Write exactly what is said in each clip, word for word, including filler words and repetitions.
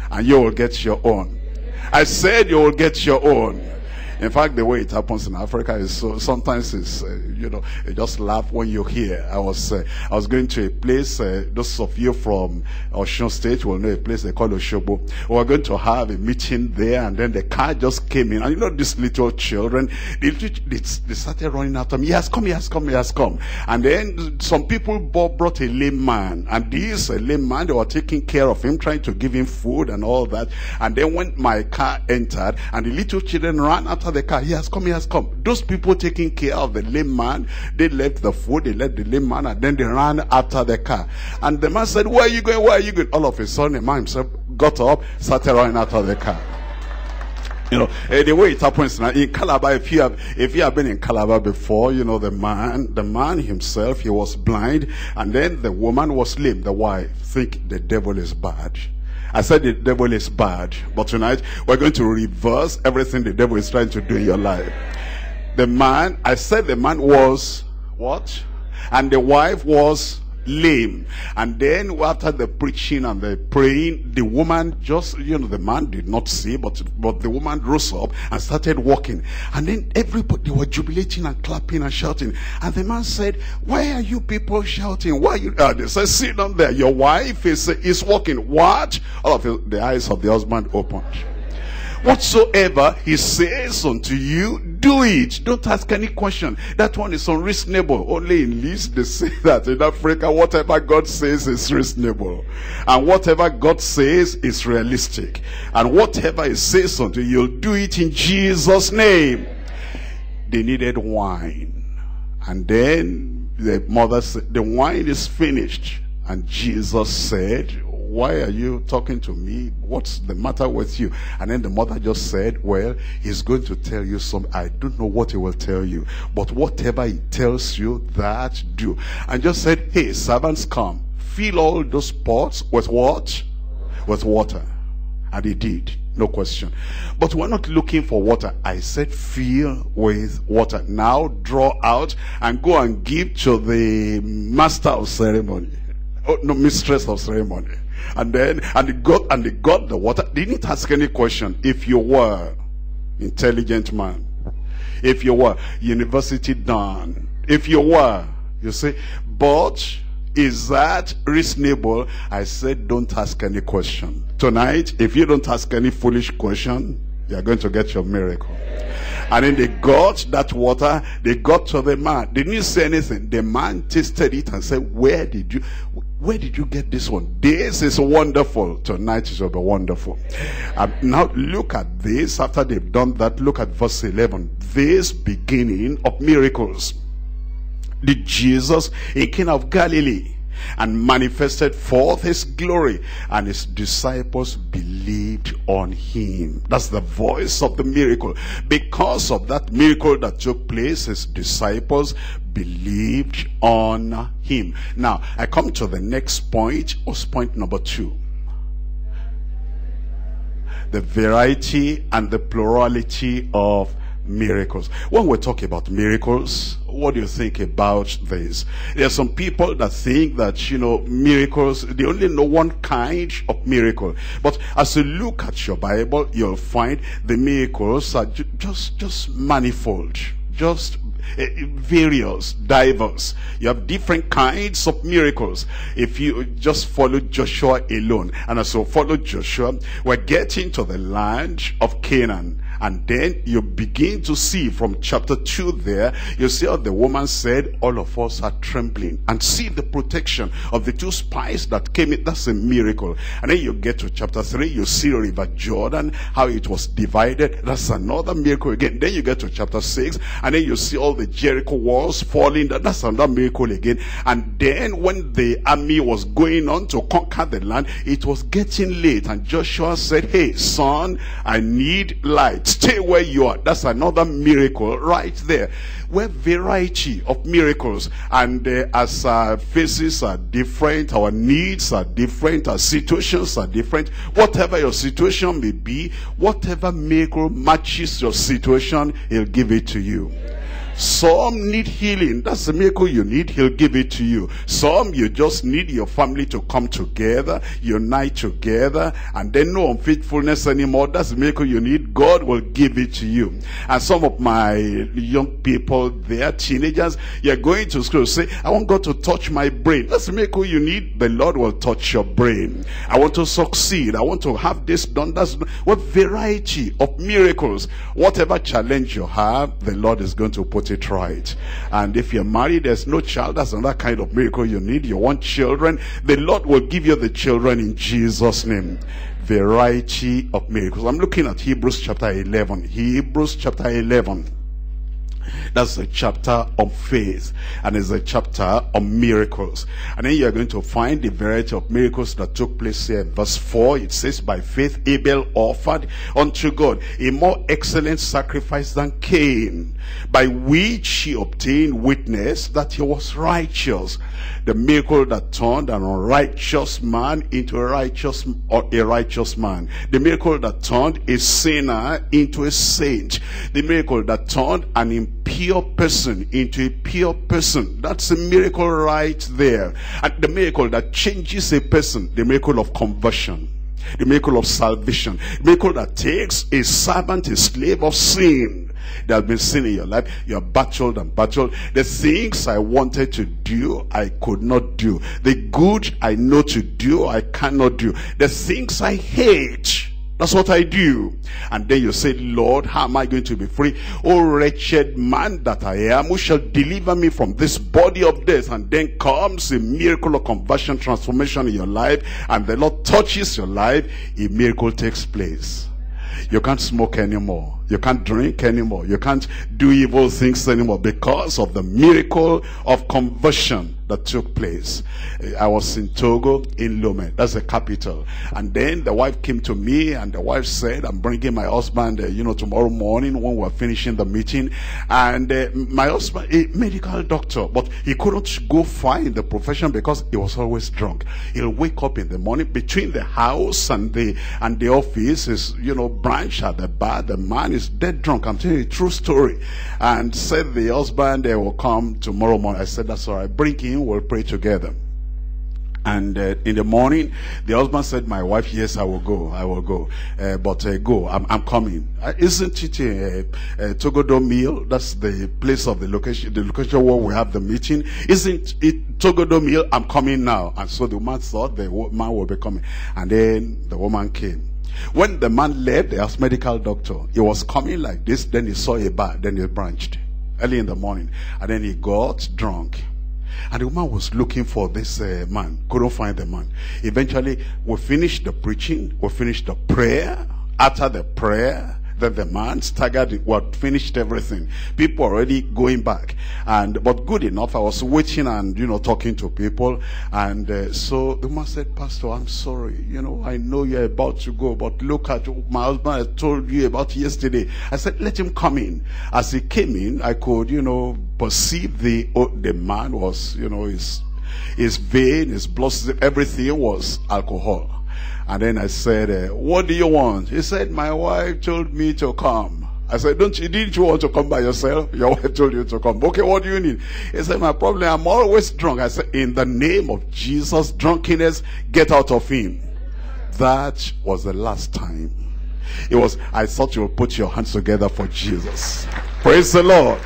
and you will get your own. I said you will get your own. In fact, the way it happens in Africa is so, sometimes it's, uh, you know, you just laugh when you hear. I was, uh, I was going to a place, uh, those of you from Osun State will know a place they call Oshobo. We were going to have a meeting there, and then the car just came in. And you know, these little children, they, they, they started running after me. He has come, he has come, he has come. And then some people brought a lame man. And this uh, lame man, they were taking care of him, trying to give him food and all that. And then when my car entered, and the little children ran after the car, he has come, he has come. Those people taking care of the lame man, they left the food, they left the lame man, and then they ran after the car. And the man said, where are you going, where are you going? All of a sudden, the man himself got up, started running after the car. You know, uh, the way it happens now in Calabar, if you have if you have been in Calabar before, you know, the man the man himself, he was blind, and then the woman was lame, the wife. Think the devil is bad. I said the devil is bad, but tonight we're going to reverse everything the devil is trying to do in your life. The man, I said the man was what? And the wife was lame. And then after the preaching and the praying, the woman just, you know, the man did not see, but but the woman rose up and started walking. And then everybody, they were jubilating and clapping and shouting. And the man said, why are you people shouting? Why are you? Uh, they said, sit down there. Your wife is, is walking. What? All of the, the eyes of the husband opened. Whatsoever he says unto you, do it. Don't ask any question. That one is unreasonable. Only in least they say that in Africa, whatever God says is reasonable. And whatever God says is realistic. And whatever he says unto you, you'll do it in Jesus' name. They needed wine. And then the mother said, the wine is finished. And Jesus said, why are you talking to me? What's the matter with you? And then the mother just said, well, he's going to tell you something. I don't know what he will tell you, but whatever he tells you, that do. And just said, hey, servants, come. Fill all those pots with what? With water. And he did. No question. But we're not looking for water. I said fill with water. Now draw out and go and give to the master of ceremony. Oh, no, mistress of ceremony. And then, and they got, and they got the water. They didn't ask any question. If you were intelligent man, if you were university done, if you were, you say, but is that reasonable? I said, don't ask any question. Tonight, if you don't ask any foolish question, you are going to get your miracle. And then they got that water, they got to the man. They didn't say anything. The man tasted it and said, where did you, where did you get this one? This is wonderful. Tonight it will be wonderful. And now look at this. After they've done that, look at verse eleven. This beginning of miracles did Jesus in Cana of Galilee, and manifested forth his glory, and his disciples believed on him. That's the voice of the miracle. Because of that miracle that took place, his disciples believed on him. Now I come to the next point. Was point number two: the variety and the plurality of miracles. When we talk about miracles, what do you think about this? There are some people that think that, you know, miracles, they only know one kind of miracle. But as you look at your Bible, you'll find the miracles are ju just just manifold, just uh, various, diverse. You have different kinds of miracles. If you just follow Joshua alone, and as you follow Joshua, we're getting to the land of Canaan. And then you begin to see from chapter two there, you see how the woman said, all of us are trembling. And see the protection of the two spies that came in. That's a miracle. And then you get to chapter three, you see River Jordan, how it was divided. That's another miracle again. Then you get to chapter six, and then you see all the Jericho walls falling. That's another miracle again. And then when the army was going on to conquer the land, it was getting late. And Joshua said, hey, son, I need light. Stay where you are. That's another miracle right there. We're variety of miracles. And uh, as our faces are different, our needs are different, our situations are different. Whatever your situation may be, whatever miracle matches your situation, he'll give it to you. Some need healing. That's the miracle you need. He'll give it to you. Some you just need your family to come together, unite together, and then no unfaithfulness anymore. That's the miracle you need. God will give it to you. And some of my young people, they are teenagers. You're going to school, say, I want God to touch my brain. That's the miracle you need. The Lord will touch your brain. I want to succeed. I want to have this done. That's what variety of miracles. Whatever challenge you have, the Lord is going to put it right. And if you're married, there's no child, that's another kind of miracle you need. You want children, the Lord will give you the children in Jesus' name. Variety of miracles. I'm looking at Hebrews chapter eleven. Hebrews chapter eleven. That's a chapter of faith, and it's a chapter of miracles. And then you're going to find the variety of miracles that took place here. Verse four, it says, by faith Abel offered unto God a more excellent sacrifice than Cain, by which he obtained witness that he was righteous. The miracle that turned an unrighteous man into a righteous or a righteous man. The miracle that turned a sinner into a saint. The miracle that turned an impure person into a pure person. That's a miracle right there. And the miracle that changes a person, the miracle of conversion, the miracle of salvation, the miracle that takes a servant, a slave of sin. There has been sin in your life. You are battled and battled. The things I wanted to do, I could not do. The good I know to do, I cannot do. The things I hate, that's what I do. And then you say, Lord, how am I going to be free? Oh, wretched man that I am, who shall deliver me from this body of death? And then comes a miracle of conversion, transformation in your life, and the Lord touches your life. A miracle takes place. You can't smoke anymore. You can't drink anymore. You can't do evil things anymore because of the miracle of conversion that took place. I was in Togo, in Lomé. That's the capital. And then the wife came to me, and the wife said, I'm bringing my husband, uh, you know, tomorrow morning when we're finishing the meeting. And uh, my husband, a medical doctor, but he couldn't go far in the profession because he was always drunk. He'll wake up in the morning, between the house and the and the office is, you know, branch at the bar. The man is dead drunk. I'm telling you a true story. And said the husband, they will come tomorrow morning. I said, that's all right. Bring him. We'll pray together. And uh, in the morning, the husband said, my wife, yes, I will go. I will go. Uh, but uh, go. I'm, I'm coming. Uh, isn't it a, a Togodo meal? That's the place of the location, the location where we have the meeting. Isn't it Togodo meal? I'm coming now. And so the man thought the man will be coming. And then the woman came. When the man left, the house medical doctor, he was coming like this. Then he saw a bar. Then he branched early in the morning. And then he got drunk. And the woman was looking for this uh, man. Couldn't find the man. Eventually, we finished the preaching. We finished the prayer. After the prayer, then the man staggered, what finished everything. People already going back. And but good enough, I was waiting and, you know, talking to people. And uh, so the man said, Pastor, I'm sorry. You know, I know you're about to go, but look at my husband I told you about yesterday. I said, let him come in. As he came in, I could, you know, perceive the, oh, the man was, you know, his, his vein, his blood, everything was alcohol. And then I said, uh, what do you want? He said, my wife told me to come. I said, don't you, didn't you want to come by yourself? Your wife told you to come. Okay, what do you need? He said, my problem, I'm always drunk. I said, in the name of Jesus, drunkenness, get out of him. That was the last time. It was, I thought you would put your hands together for Jesus. Praise the Lord.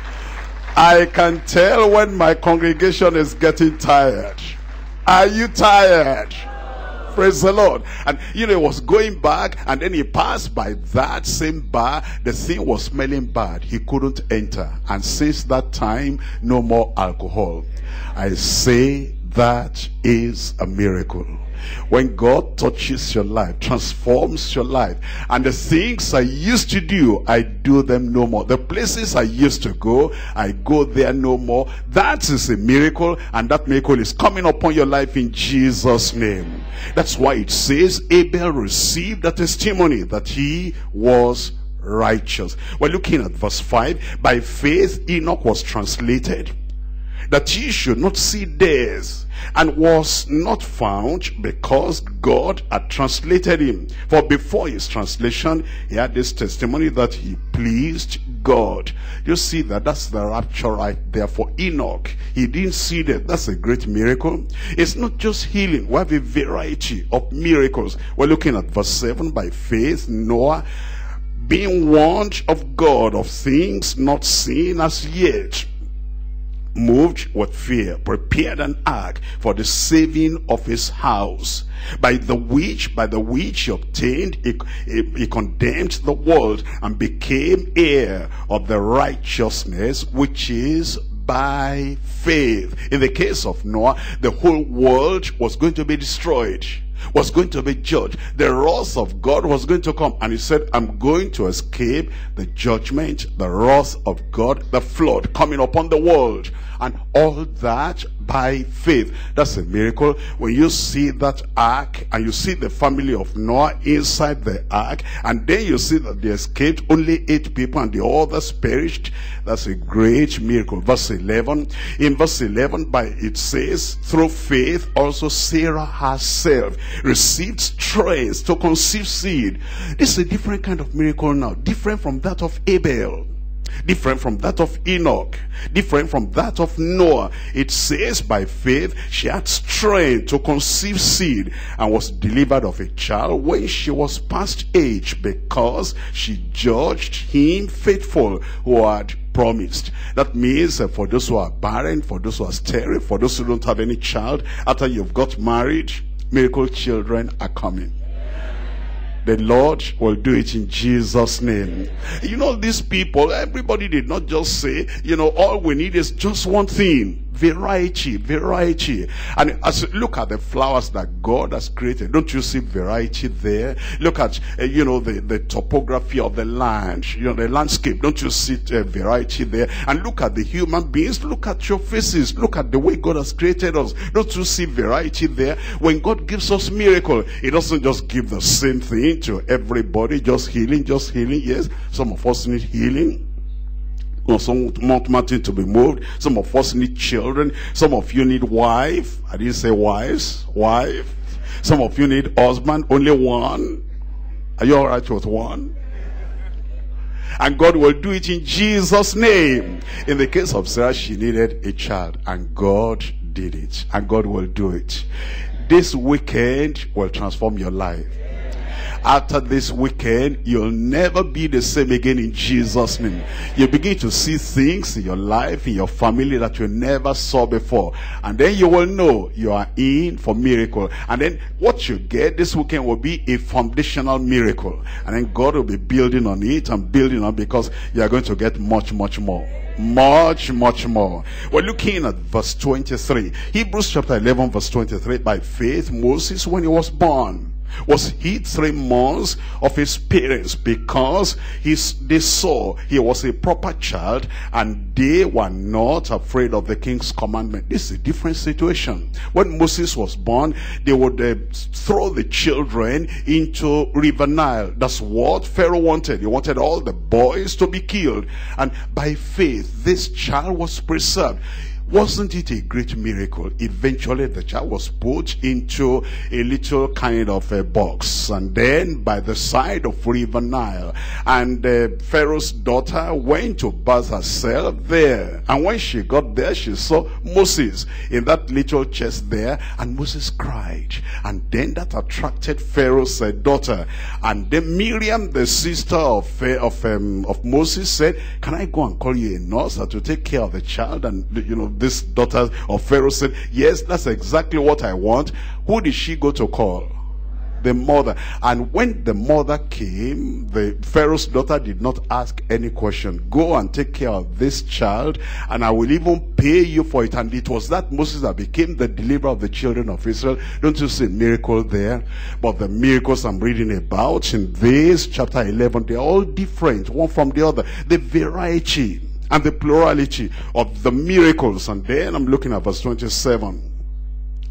I can tell when my congregation is getting tired. Are you tired? Praise the Lord. And you know, he was going back, and then he passed by that same bar. The thing was smelling bad. He couldn't enter. And since that time, no more alcohol. I say that is a miracle. When God touches your life, transforms your life, and the things I used to do, I do them no more. The places I used to go, I go there no more. That is a miracle, and that miracle is coming upon your life in Jesus' name. That's why it says Abel received a testimony that he was righteous. We're looking at verse five. By faith Enoch was translated, that he should not see death, and was not found, because God had translated him. For before his translation, he had this testimony that he pleased God. You see that that's the rapture right there for Enoch. He didn't see that. That's a great miracle. It's not just healing. We have a variety of miracles. We're looking at verse seven. By faith, Noah, being warned of God of things not seen as yet, moved with fear, prepared an ark for the saving of his house, by the which by the which he obtained he, he, he condemned the world, and became heir of the righteousness which is by faith. In the case of Noah, the whole world was going to be destroyed, was going to be judged. The wrath of God was going to come, and he said, I'm going to escape the judgment, the wrath of God, the flood coming upon the world, and all that by faith. That's a miracle. When you see that ark, and you see the family of Noah inside the ark, and then you see that they escaped, only eight people and the others perished, that's a great miracle. Verse eleven, in verse eleven, by it says, through faith also Sarah herself received strength to conceive seed. This is a different kind of miracle now, different from that of Abel, different from that of Enoch, different from that of Noah. It says by faith she had strength to conceive seed, and was delivered of a child when she was past age, because she judged him faithful who had promised. That means uh, for those who are barren, for those who are sterile, for those who don't have any child, after you've got married, miracle children are coming. The Lord will do it in Jesus' name. You know, these people, everybody did not just say, you know, all we need is just one thing. Variety, variety. And as you look at the flowers that God has created, don't you see variety there? Look at, uh, you know, the, the topography of the land, you know, the landscape. Don't you see uh, variety there? And look at the human beings. Look at your faces. Look at the way God has created us. Don't you see variety there? When God gives us miracle, he doesn't just give the same thing to everybody, just healing, just healing. Yes, some of us need healing. Some want mountain to be moved. Some of us need children. Some of you need wife. I didn't say wives. Wife. Some of you need husband. Only one. Are you all right with one? And God will do it in Jesus' name. In the case of Sarah, she needed a child, and God did it. And God will do it. This weekend will transform your life. After this weekend, you'll never be the same again in Jesus' name. You begin to see things in your life, in your family, that you never saw before. And then you will know you are in for miracle. And then what you get this weekend will be a foundational miracle. And then God will be building on it and building on it, because you are going to get much, much more. Much, much more. We're looking at verse twenty-three. Hebrews chapter eleven, verse twenty-three. By faith, Moses, when he was born, was hid three months of his parents, because his, they saw he was a proper child, and they were not afraid of the king's commandment. This is a different situation. When Moses was born, they would uh, throw the children into River Nile. That's what Pharaoh wanted. He wanted all the boys to be killed. And by faith, this child was preserved. Wasn't it a great miracle? Eventually the child was put into a little kind of a box, and then by the side of River Nile, and uh, Pharaoh's daughter went to bath herself there. And when she got there, she saw Moses in that little chest there, and Moses cried. And then that attracted Pharaoh's uh, daughter. And then Miriam, the sister of uh, of, um, of Moses, said, can I go and call you a nurse to take care of the child? And you know, this daughter of Pharaoh said, yes, that's exactly what I want. Who did she go to call? The mother. And when the mother came, the Pharaoh's daughter did not ask any question. Go and take care of this child, and I will even pay you for it. And it was that Moses that became the deliverer of the children of Israel. Don't you see a miracle there? But the miracles I'm reading about in this chapter eleven, they're all different, one from the other. The variety and the plurality of the miracles. And then I'm looking at verse twenty-seven.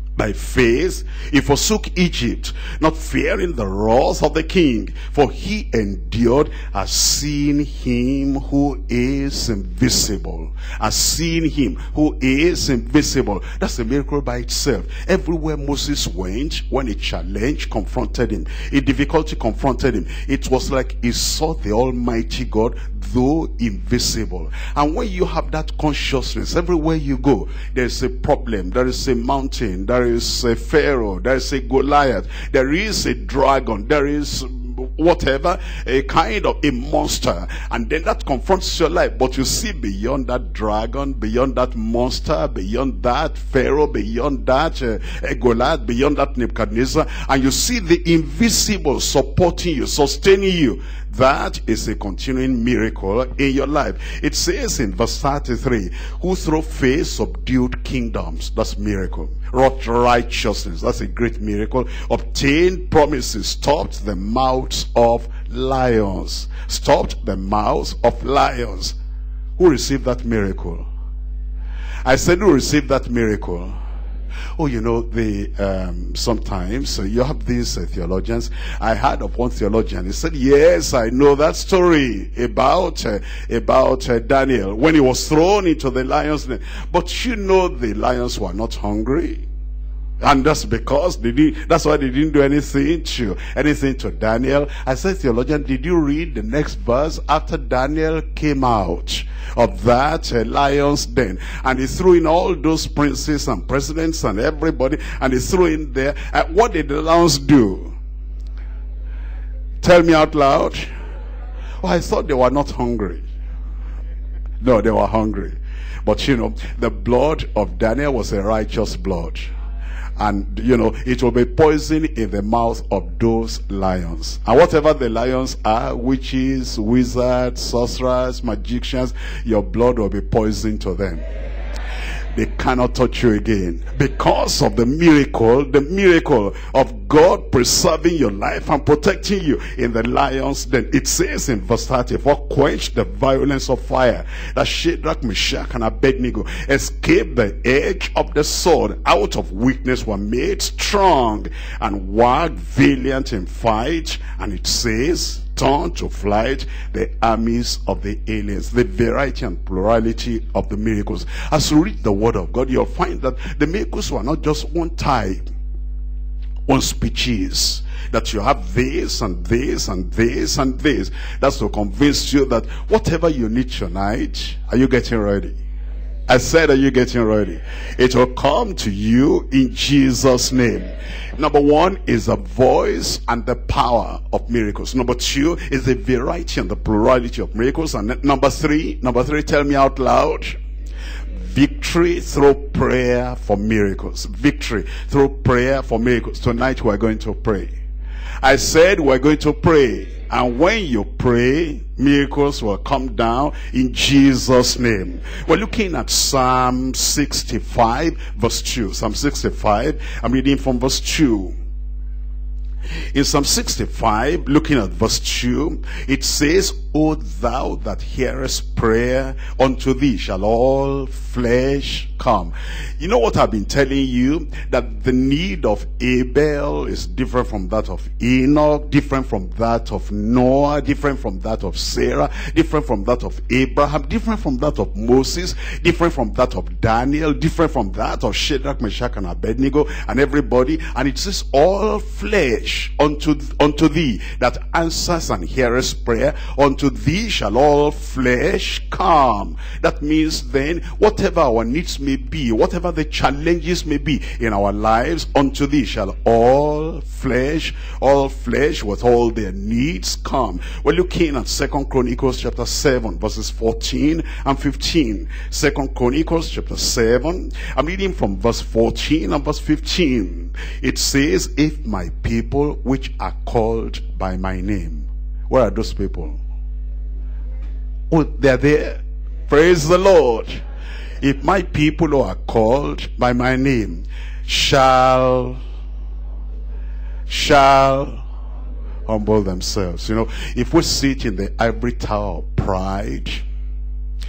By faith he forsook Egypt, not fearing the wrath of the king, for he endured, as seeing him who is invisible. As seeing him who is invisible. That's a miracle by itself. Everywhere Moses went, when a challenge confronted him, a difficulty confronted him, it was like he saw the Almighty God, though invisible. And when you have that consciousness, everywhere you go, there's a problem, there is a mountain, there is a Pharaoh, there is a Goliath, there is a dragon, there is whatever, a kind of a monster, and then that confronts your life. But you see beyond that dragon, beyond that monster, beyond that Pharaoh, beyond that uh, Goliath, beyond that Nebuchadnezzar, and you see the invisible supporting you, sustaining you. That is a continuing miracle in your life. It says in verse thirty-three, who through faith subdued kingdoms. That's miracle. Wrought righteousness. That's a great miracle. Obtained promises. Stopped the mouths of lions. Stopped the mouths of lions. Who received that miracle? I said, who received that miracle? Oh, you know, the um, sometimes uh, you have these uh, theologians. I heard of one theologian. He said, yes, I know that story about uh, about uh, Daniel when he was thrown into the lion's den. But you know, the lions were not hungry. And that's because they did, that's why they didn't do anything to anything to Daniel. I said, theologian, did you read the next verse? After Daniel came out of that uh, lion's den, and he threw in all those princes and presidents and everybody, and he threw in there, uh, what did the lions do? Tell me out loud. Oh, I thought they were not hungry. No, they were hungry. But you know, the blood of Daniel was a righteous blood. And, you know, it will be poison in the mouth of those lions. And whatever the lions are, witches, wizards, sorcerers, magicians, your blood will be poison to them. They cannot touch you again. Because of the miracle, the miracle of God preserving your life and protecting you in the lion's den. It says in verse thirty-four, quench the violence of fire, that Shadrach, Meshach, and Abednego escaped the edge of the sword. Out of weakness were made strong, and walked valiant in fight. And it says, turn to flight the armies of the aliens. The variety and plurality of the miracles. As you read the word of God, you'll find that the miracles were not just one type, one species. That you have this and this and this and this. That's to convince you that whatever you need tonight, are you getting ready? I said, are you getting ready? It will come to you in Jesus' name. Number one is the voice and the power of miracles. Number two is the variety and the plurality of miracles. And number three, number three, tell me out loud. Victory through prayer for miracles. Victory through prayer for miracles. Tonight we're going to pray. I said we're going to pray. And when you pray, miracles will come down in Jesus' name. We're looking at Psalm sixty-five, verse two. Psalm sixty-five, I'm reading from verse two. In Psalm sixty-five, looking at verse two, it says, O thou that hearest prayer, unto thee shall all flesh come. You know what I've been telling you? That the need of Abel is different from that of Enoch, different from that of Noah, different from that of Sarah, different from that of Abraham, different from that of Moses, different from that of Daniel, different from that of Shadrach, Meshach, and Abednego, and everybody. And it says, all flesh unto, unto thee that answers and hearest prayer, unto thee shall all flesh come. That means then, whatever our needs may be, whatever the challenges may be in our lives, unto thee shall all flesh, all flesh with all their needs come. We're looking at Second Chronicles chapter seven, verses fourteen and fifteen. Second Chronicles chapter seven, I'm reading from verse fourteen and verse fifteen. It says, if my people which are called by my name. Where are those people? Oh, they're there. Praise the Lord. If my people who are called by my name shall shall humble themselves. You know, if we sit in the ivory tower of pride,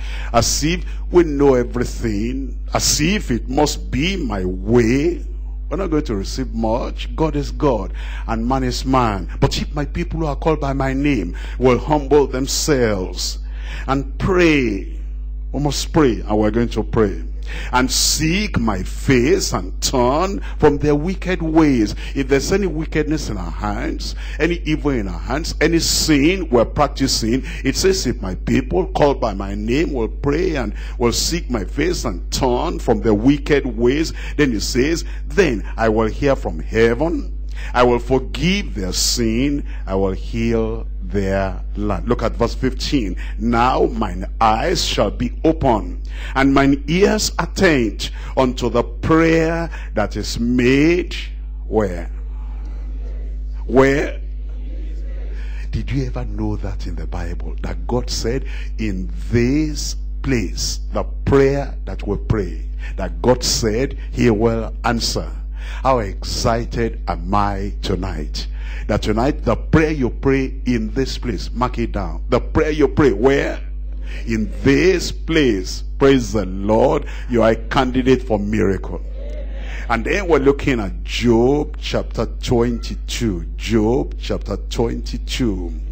as if we know everything, as if it must be my way, We're not going to receive much. God is God and man is man. But if my people who are called by my name will humble themselves and pray, we must pray, and we're going to pray, and seek my face and turn from their wicked ways. If there's any wickedness in our hands, any evil in our hands, any sin we're practicing, it says if my people called by my name will pray and will seek my face and turn from their wicked ways, then it says, then I will hear from heaven, I will forgive their sin, I will heal their land. Look at verse fifteen. Now mine eyes shall be open, and mine ears attend unto the prayer that is made where? Where? Did you ever know that in the Bible? That God said, in this place, the prayer that we pray, that God said he will answer. How excited am I tonight? That tonight, the prayer you pray in this place, mark it down. The prayer you pray, where? In this place. Praise the Lord. You are a candidate for miracle. And then we're looking at Job chapter twenty-two. Job chapter twenty-two.